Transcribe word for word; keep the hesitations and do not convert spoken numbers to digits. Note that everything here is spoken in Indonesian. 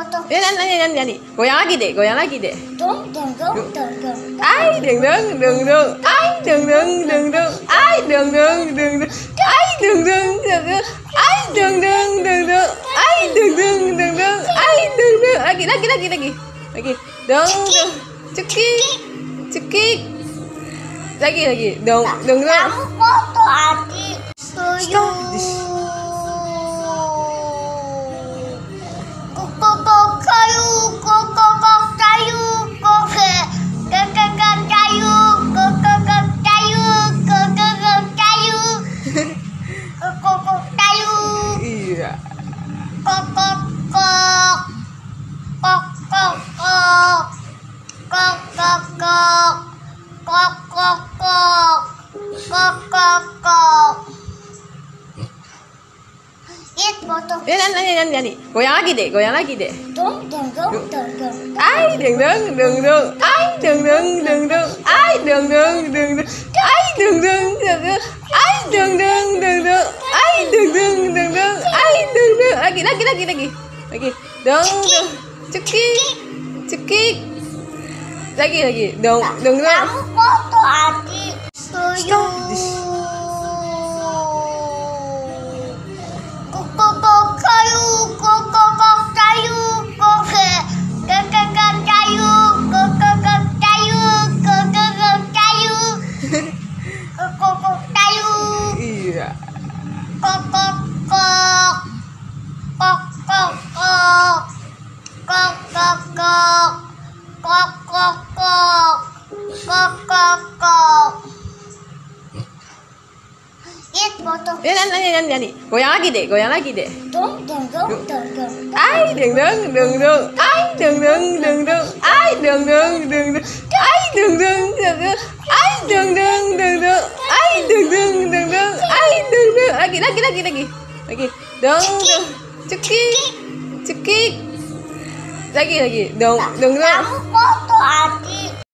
foto. Ya, nyanyi, nyanyi, nyanyi. Goyang lagi deh, goyang lagi deh. Dung dung dung dung dung. Ai đừng đừng đừng đừng, ai đừng đừng đừng đừng, ai đừng đừng đừng đừng, ai đừng đừng đừng đừng, ai đừng đừng đừng đừng, ai đừng đừng đừng đừng, ai đừng đừng. Lagi lagi lagi lagi lagi. Dong dong, cekik cekik. Lagi lagi. Dong dong dong. Kamu foto adik. Tuyul. Kok kayu, kok kok kayu, kok ke ke ke ke kayu, kok kok kok kayu, kok kok kok kayu, kok kok kok kayu, Iya. kok kok kok, kok kok kok, kok kok kok, kok kok kok, kok kok kok. It foto. Ya, nyanyi, nyanyi, nyanyi. Goyang lagi deh, goyang lagi deh. Dung dung dung dung dung. Ai đừng đừng đừng đừng, ai đừng đừng đừng đừng, ai đừng đừng đừng đừng, ai đừng đừng đừng đừng, ai đừng đừng đừng đừng, ai đừng đừng đừng đừng, ai đừng đừng. Lagi lagi lagi lagi lagi. Dong dong, cekik cekik. Lagi lagi. Dong dong dong. Kamu foto adik. Tuyul. Kok kok kok kayu, kok kok kok kayu, kok ke ke ke ke kayu, kok kok kok kayu, kok kok kok kayu, kok kok kok kayu, Iya. kok kok kok, kok kok kok, kok kok kok, kok kok kok, kok kok kok. It foto. Ya, nyanyi, nyanyi, nyanyi. Goyang lagi deh, goyang lagi deh. Dung dung dung dung dung. Ai đừng đừng đừng đừng, ai đừng đừng đừng đừng, ai đừng đừng đừng đừng, ai đừng đừng đừng đừng, ai đừng đừng đừng đừng, ai đừng đừng đừng đừng, ai đừng đừng. Lagi lagi lagi lagi lagi. Dong dong, cekik cekik. Lagi lagi. Dong dong dong. Kamu foto adik.